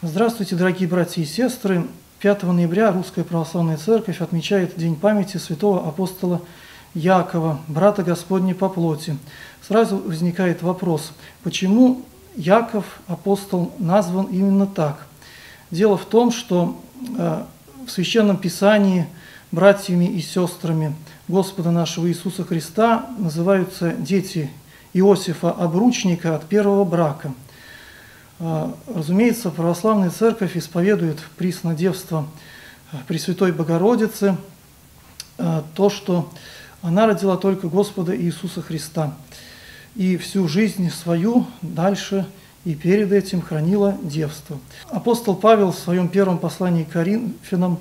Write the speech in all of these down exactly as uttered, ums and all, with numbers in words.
Здравствуйте, дорогие братья и сестры! пятого ноября Русская Православная Церковь отмечает День памяти святого апостола Якова, брата Господня по плоти. Сразу возникает вопрос, почему Яков, апостол, назван именно так? Дело в том, что в Священном Писании братьями и сестрами Господа нашего Иисуса Христа называются дети Иосифа Обручника от первого брака. Разумеется, Православная Церковь исповедует приснодевство Пресвятой Богородицы, то, что она родила только Господа Иисуса Христа, и всю жизнь свою дальше и перед этим хранила девство. Апостол Павел в своем первом послании к Коринфянам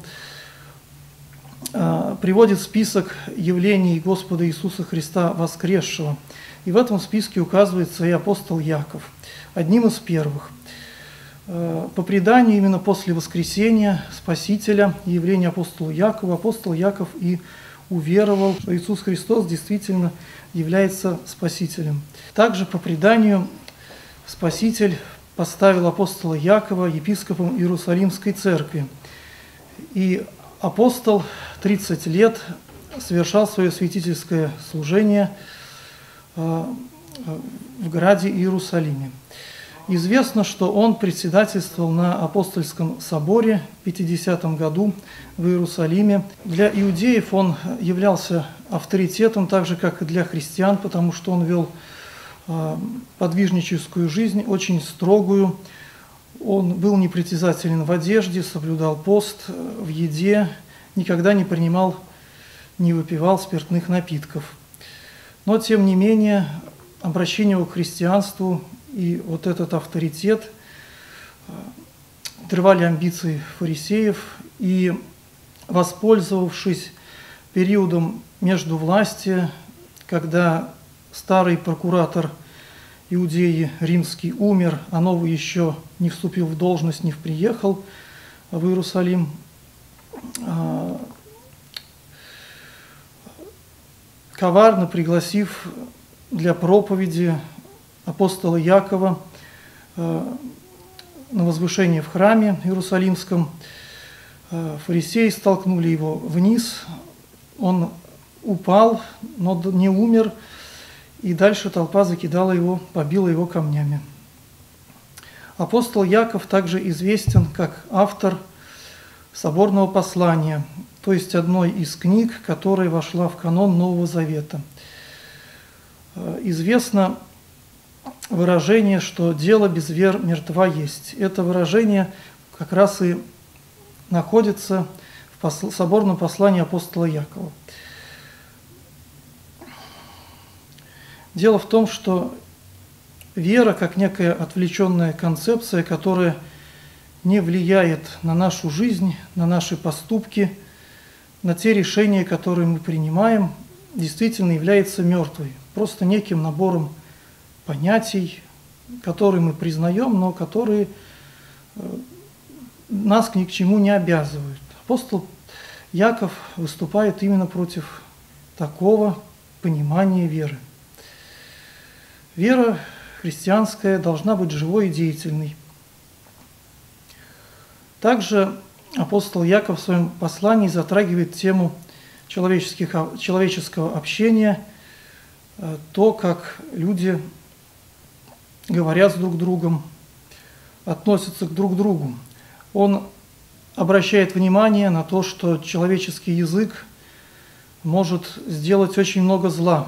приводит список явлений Господа Иисуса Христа воскресшего, и в этом списке указывается и апостол Яков, одним из первых. По преданию, именно после воскресения Спасителя и явления апостола Якова, апостол Яков и уверовал, что Иисус Христос действительно является Спасителем. Также по преданию Спаситель поставил апостола Якова епископом Иерусалимской церкви, и апостол тридцать лет совершал свое святительское служение в граде Иерусалиме. Известно, что он председательствовал на апостольском соборе в пятидесятом году в Иерусалиме. Для иудеев он являлся авторитетом, так же, как и для христиан, потому что он вел подвижническую жизнь, очень строгую. Он был непритязателен в одежде, соблюдал пост в еде, никогда не принимал, не выпивал спиртных напитков. Но, тем не менее, обращение его к христианству и вот этот авторитет отрывали амбиции фарисеев, и, воспользовавшись периодом междувластия, когда старый прокуратор Иудеи римский умер, а новый еще не вступил в должность, не приехал в Иерусалим, коварно пригласив для проповеди апостола Якова на возвышение в храме Иерусалимском, фарисеи столкнули его вниз, он упал, но не умер, и дальше толпа закидала его, побила его камнями. Апостол Яков также известен как автор соборного послания, то есть одной из книг, которая вошла в канон Нового Завета. Известно выражение, что «дело без вер мертва есть». Это выражение как раз и находится в соборном послании апостола Якова. Дело в том, что вера, как некая отвлеченная концепция, которая не влияет на нашу жизнь, на наши поступки, на те решения, которые мы принимаем, действительно является мертвой, просто неким набором понятий, которые мы признаем, но которые нас ни к чему не обязывают. Апостол Яков выступает именно против такого понимания веры. Вера христианская должна быть живой и деятельной. Также апостол Яков в своем послании затрагивает тему человеческих, человеческого общения, то, как люди говорят с друг другом, относятся к друг другу. Он обращает внимание на то, что человеческий язык может сделать очень много зла.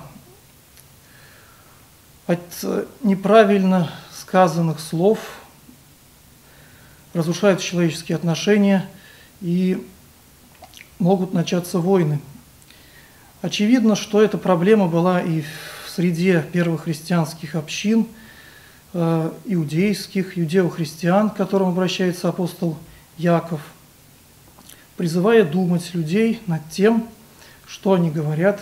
От неправильно сказанных слов разрушают человеческие отношения и могут начаться войны. Очевидно, что эта проблема была и в среде первых христианских общин, иудейских, иудео-христиан, к которым обращается апостол Яков, призывая думать людей над тем, что они говорят,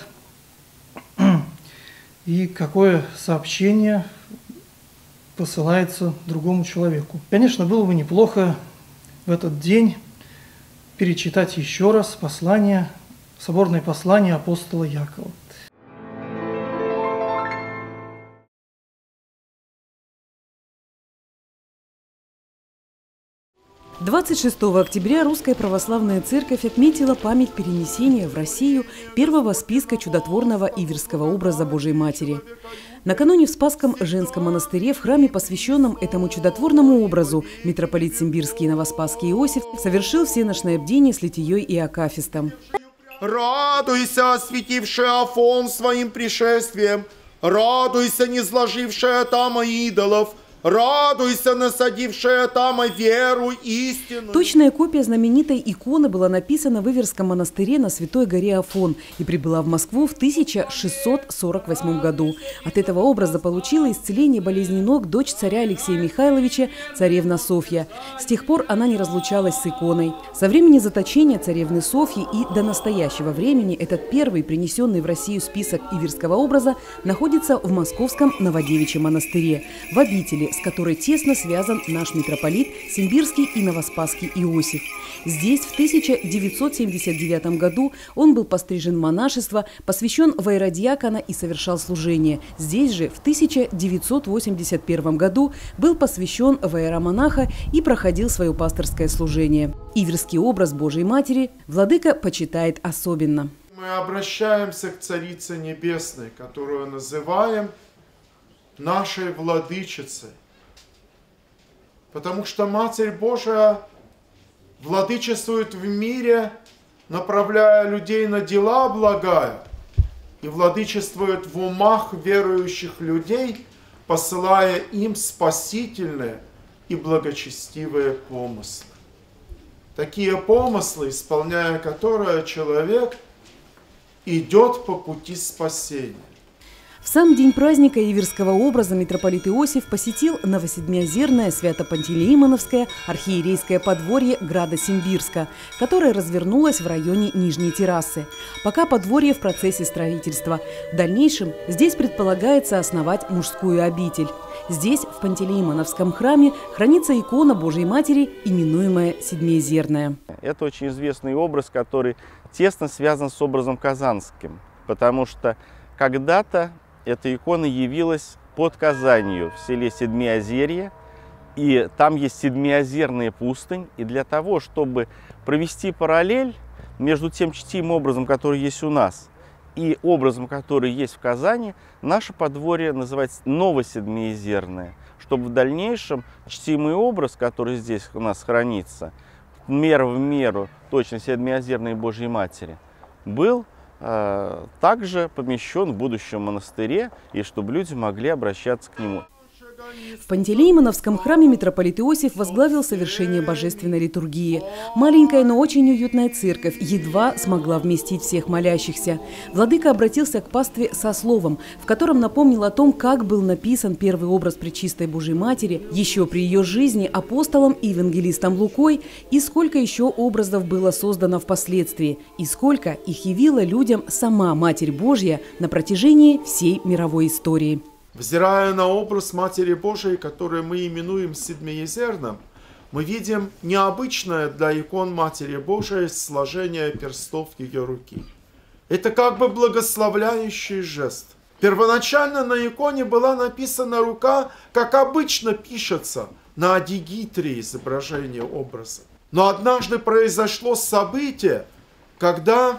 и какое сообщение посылается другому человеку. Конечно, было бы неплохо в этот день перечитать еще раз послание, соборное послание апостола Якова. двадцать шестого октября Русская Православная Церковь отметила память перенесения в Россию первого списка чудотворного иверского образа Божией Матери. Накануне в Спасском женском монастыре в храме, посвященном этому чудотворному образу, митрополит Симбирский и Новоспасский Иосиф совершил всеношное бдение с литией и акафистом. «Радуйся, осветивший Афон своим пришествием! Радуйся, низложившая там идолов! Радуйся, насадившая там веру истину!» Точная копия знаменитой иконы была написана в Иверском монастыре на Святой горе Афон и прибыла в Москву в тысяча шестьсот сорок восьмом году. От этого образа получила исцеление болезни ног дочь царя Алексея Михайловича, царевна Софья. С тех пор она не разлучалась с иконой. Со времени заточения царевны Софьи и до настоящего времени этот первый принесенный в Россию список иверского образа находится в Московском Новодевичьем монастыре, в обители, с которой тесно связан наш митрополит Симбирский и Новоспасский Иосиф. Здесь в тысяча девятьсот семьдесят девятом году он был пострижен в монашество, посвящен в иеродиакона и совершал служение. Здесь же в тысяча девятьсот восемьдесят первом году был посвящен в иеромонаха и проходил свое пасторское служение. Иверский образ Божией Матери владыка почитает особенно. Мы обращаемся к Царице Небесной, которую называем нашей владычицей. Потому что Матерь Божия владычествует в мире, направляя людей на дела благая, и владычествует в умах верующих людей, посылая им спасительные и благочестивые помыслы. Такие помыслы, исполняя которые человек идет по пути спасения. В сам день праздника иверского образа митрополит Иосиф посетил Новоседмиозерное Свято-Пантелеимоновское архиерейское подворье града Симбирска, которое развернулось в районе Нижней террасы. Пока подворье в процессе строительства. В дальнейшем здесь предполагается основать мужскую обитель. Здесь, в Пантелеимоновском храме, хранится икона Божией Матери, именуемая Седмиозерная. Это очень известный образ, который тесно связан с образом казанским, потому что когда-то эта икона явилась под Казанью в селе Седмиозерье, и там есть Седмиозерная пустынь. И для того, чтобы провести параллель между тем чтимым образом, который есть у нас, и образом, который есть в Казани, наше подворье называется Новоседмиозерное, чтобы в дальнейшем чтимый образ, который здесь у нас хранится, мера в меру точно Седмиозерной Божьей Матери, был также помещен в будущем монастыре, и чтобы люди могли обращаться к нему. В Пантелеимоновском храме митрополит Иосиф возглавил совершение божественной литургии. Маленькая, но очень уютная церковь едва смогла вместить всех молящихся. Владыка обратился к пастве со словом, в котором напомнил о том, как был написан первый образ Пречистой Божией Матери еще при ее жизни апостолом и евангелистом Лукой, и сколько еще образов было создано впоследствии, и сколько их явила людям сама Матерь Божья на протяжении всей мировой истории. Взирая на образ Матери Божией, который мы именуем Седмиозерным, мы видим необычное для икон Матери Божией сложение перстов ее руки. Это как бы благословляющий жест. Первоначально на иконе была написана рука, как обычно пишется на дигитре изображение образа. Но однажды произошло событие, когда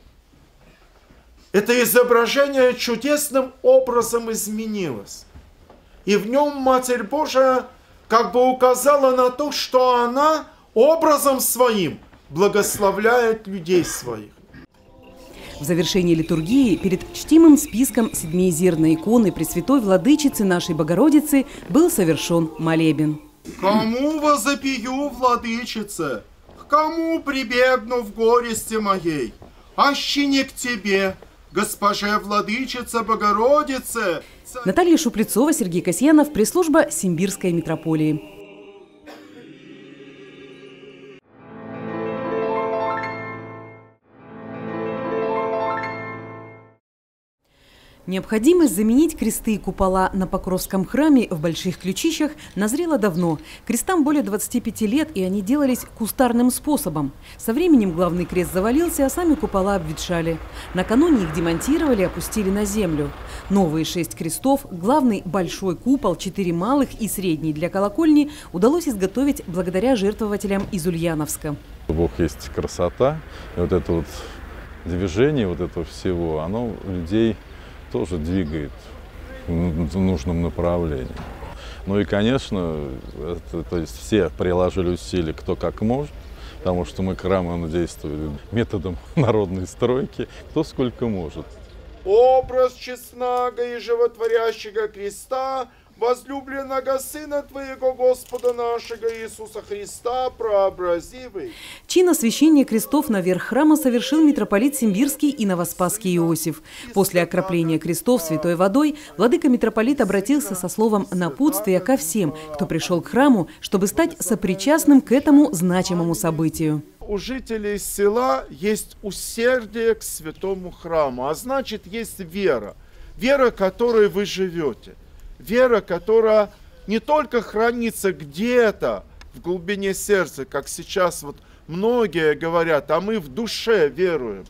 это изображение чудесным образом изменилось. И в нем Матерь Божия как бы указала на то, что она образом своим благословляет людей своих. В завершении литургии перед чтимым списком Седмиозерной иконы Пресвятой Владычицы нашей Богородицы был совершен молебен. «Кому возопию, Владычице, к кому прибегну в горести моей, аще не к тебе, Госпоже Владычице Богородице!» Наталья Шуплецова, Сергей Касьянов, пресс-служба Симбирской митрополии. Необходимость заменить кресты и купола на Покровском храме в Больших Ключищах назрела давно. Крестам более двадцати пяти лет, и они делались кустарным способом. Со временем главный крест завалился, а сами купола обветшали. Накануне их демонтировали и опустили на землю. Новые шесть крестов, главный большой купол, четыре малых и средний для колокольни удалось изготовить благодаря жертвователям из Ульяновска. Бог есть красота, и вот это вот движение вот этого всего, оно людей тоже двигает в нужном направлении. Ну и, конечно, это, то есть все приложили усилия, кто как может, потому что мы храм, он действует методом народной стройки, кто сколько может. Образ честного и животворящего креста, возлюбленного Сына Твоего, Господа нашего Иисуса Христа, прообразивый. Чин освящения крестов наверх храма совершил митрополит Симбирский и Новоспасский Иосиф. После окропления крестов святой водой владыка митрополит обратился со словом напутствия ко всем, кто пришел к храму, чтобы стать сопричастным к этому значимому событию. У жителей села есть усердие к святому храму, а значит, есть вера. Вера, которой вы живете. Вера, которая не только хранится где-то в глубине сердца, как сейчас вот многие говорят, а мы в душе веруем.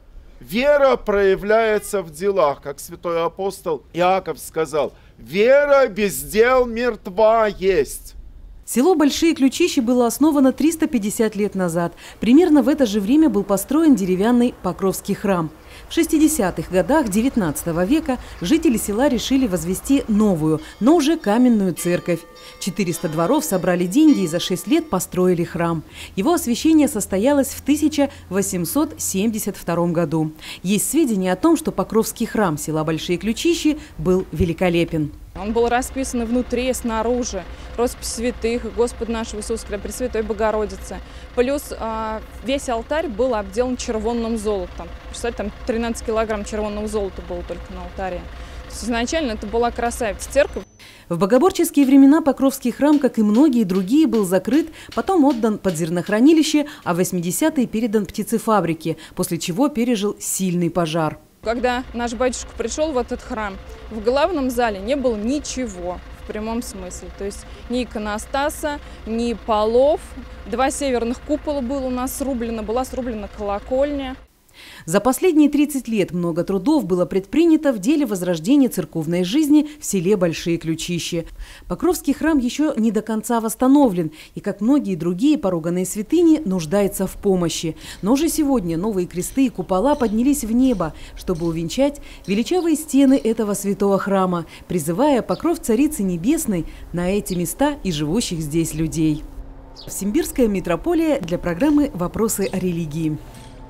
Вера проявляется в делах, как святой апостол Иаков сказал, вера без дел мертва есть. Село Большие Ключищи было основано триста пятьдесят лет назад. Примерно в это же время был построен деревянный Покровский храм. В шестидесятых годах девятнадцатого века жители села решили возвести новую, но уже каменную церковь. четыреста дворов собрали деньги и за шесть лет построили храм. Его освящение состоялось в тысяча восемьсот семьдесят втором году. Есть сведения о том, что Покровский храм села Большие Ключищи был великолепен. Он был расписан внутри и снаружи. Роспись святых, Господа нашего Иисуса Христа, Пресвятой Богородицы. Плюс э, весь алтарь был обделан червонным золотом. Представляете, там тринадцать килограмм червонного золота было только на алтаре. То есть изначально это была красавица церковь. В богоборческие времена Покровский храм, как и многие другие, был закрыт, потом отдан под зернохранилище, а в восьмидесятые передан птицефабрике, после чего пережил сильный пожар. Когда наш батюшка пришел в этот храм, в главном зале не было ничего в прямом смысле. То есть ни иконостаса, ни полов. Два северных купола было у нас срублено, была срублена колокольня. За последние тридцать лет много трудов было предпринято в деле возрождения церковной жизни в селе Большие Ключищи. Покровский храм еще не до конца восстановлен и, как многие другие поруганные святыни, нуждается в помощи. Но уже сегодня новые кресты и купола поднялись в небо, чтобы увенчать величавые стены этого святого храма, призывая покров Царицы Небесной на эти места и живущих здесь людей. Симбирская митрополия для программы «Вопросы о религии».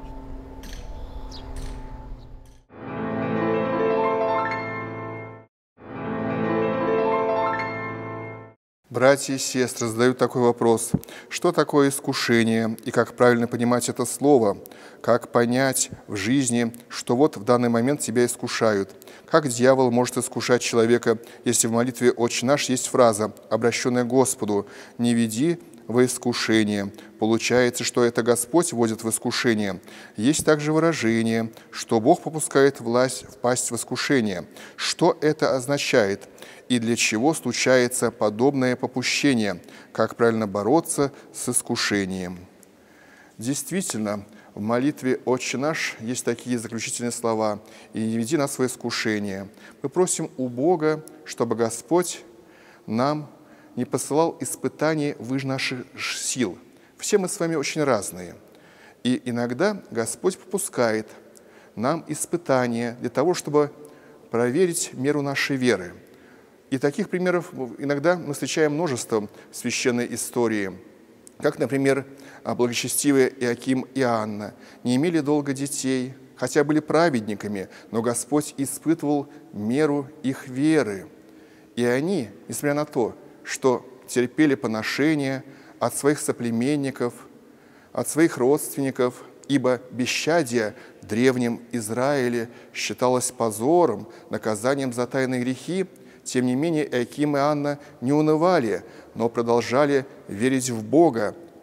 Братья и сестры задают такой вопрос. Что такое искушение и как правильно понимать это слово? Как понять в жизни, что вот в данный момент тебя искушают? Как дьявол может искушать человека, если в молитве «Отче наш» есть фраза, обращенная к Господу «Не веди во искушение». Получается, что это Господь вводит в искушение. Есть также выражение, что Бог попускает власть впасть в искушение. Что это означает? И для чего случается подобное попущение? Как правильно бороться с искушением? Действительно, в молитве «Отче наш» есть такие заключительные слова «И не веди нас во искушение». Мы просим у Бога, чтобы Господь нам не посылал испытаний выше наших сил. Все мы с вами очень разные. И иногда Господь попускает нам испытания для того, чтобы проверить меру нашей веры. И таких примеров иногда мы встречаем множество в священной истории. Как, например, благочестивые Иаким и Анна не имели долго детей, хотя были праведниками, но Господь испытывал меру их веры. И они, несмотря на то, что терпели поношения от своих соплеменников, от своих родственников, ибо бесчадие в древнем Израиле считалось позором, наказанием за тайные грехи, тем не менее Иаким и Анна не унывали, но продолжали верить в Бога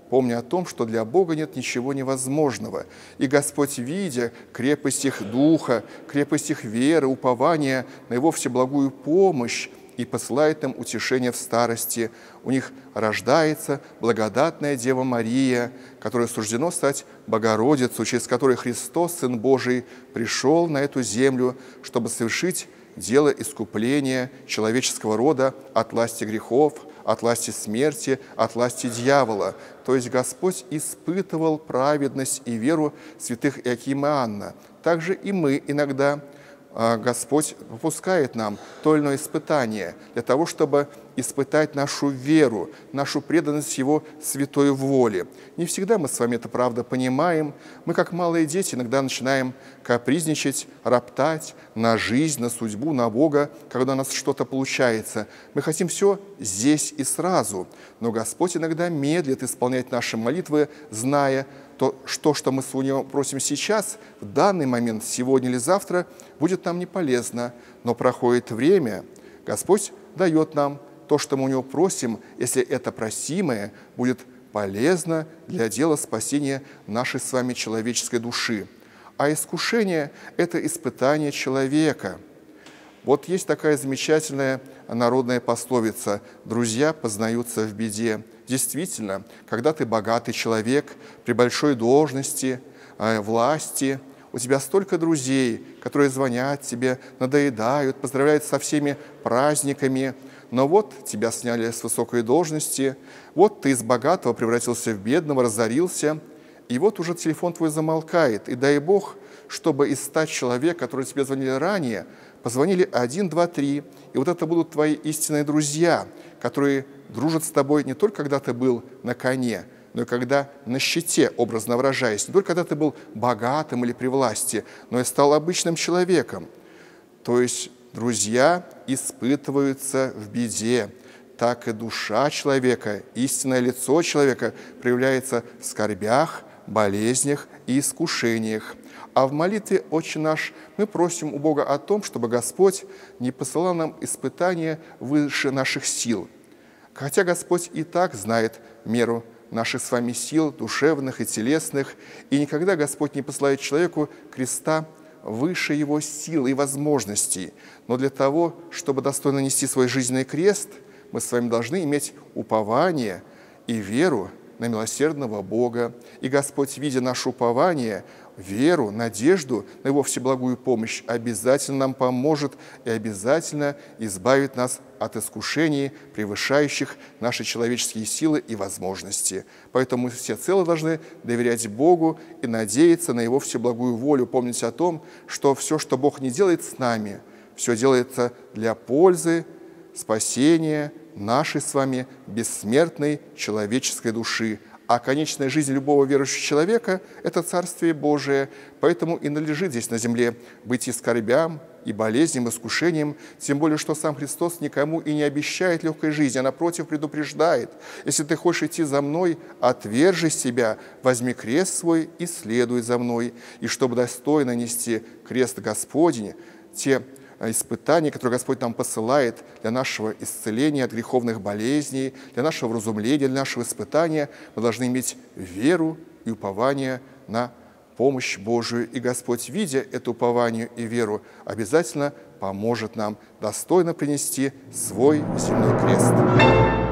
помня о том, что для Бога нет ничего невозможного. И Господь, видя крепость их духа, крепость их веры, упования на Его всеблагую помощь, и посылает им утешение в старости. У них рождается благодатная Дева Мария, которой суждено стать Богородицей, через которой Христос, Сын Божий, пришел на эту землю, чтобы совершить дело искупления человеческого рода от власти грехов, от власти смерти, от власти дьявола. То есть Господь испытывал праведность и веру святых Иакима и Анна. Также и мы иногда Господь попускает нам то или иное испытание для того, чтобы испытать нашу веру, нашу преданность Его святой воле. Не всегда мы с вами это, правда, понимаем. Мы, как малые дети, иногда начинаем капризничать, роптать на жизнь, на судьбу, на Бога, когда у нас что-то получается. Мы хотим все здесь и сразу, но Господь иногда медлит исполнять наши молитвы, зная, то, что, что мы с Него просим сейчас, в данный момент, сегодня или завтра, будет нам не полезно. Но проходит время, Господь дает нам то, что мы у Него просим, если это просимое будет полезно для дела спасения нашей с вами человеческой души. А искушение – это испытание человека. Вот есть такая замечательная народная пословица «Друзья познаются в беде». Действительно, когда ты богатый человек, при большой должности, э, власти, у тебя столько друзей, которые звонят тебе, надоедают, поздравляют со всеми праздниками, но вот тебя сняли с высокой должности, вот ты из богатого превратился в бедного, разорился, и вот уже телефон твой замолкает, и дай Бог, чтобы из ста человек, которые тебе звонили ранее, позвонили один, два, три, и вот это будут твои истинные друзья, которые дружат с тобой не только когда ты был на коне, но и когда на щите, образно выражаясь, не только когда ты был богатым или при власти, но и стал обычным человеком. То есть друзья испытываются в беде, так и душа человека, истинное лицо человека проявляется в скорбях, болезнях и искушениях. А в молитве «Отче наш» мы просим у Бога о том, чтобы Господь не посылал нам испытания выше наших сил. Хотя Господь и так знает меру наших с вами сил, душевных и телесных, и никогда Господь не посылает человеку креста выше его сил и возможностей. Но для того, чтобы достойно нести свой жизненный крест, мы с вами должны иметь упование и веру на милосердного Бога. И Господь, видя наше упование, веру, надежду на Его всеблагую помощь, обязательно нам поможет и обязательно избавит нас от искушений, превышающих наши человеческие силы и возможности. Поэтому мы всецело должны доверять Богу и надеяться на Его всеблагую волю, помнить о том, что все, что Бог не делает с нами, все делается для пользы, спасения нашей с вами бессмертной человеческой души. А конечная жизнь любого верующего человека – это Царствие Божие. Поэтому и надлежит здесь на земле быть и скорбям, и болезням, и искушением, тем более, что сам Христос никому и не обещает легкой жизни, а напротив предупреждает: если ты хочешь идти за мной, отвержи себя, возьми крест свой и следуй за мной. И чтобы достойно нести крест Господень, те испытания, которые Господь нам посылает для нашего исцеления от греховных болезней, для нашего вразумления, для нашего испытания, мы должны иметь веру и упование на помощь Божию. И Господь, видя это упование и веру, обязательно поможет нам достойно принести свой земной крест.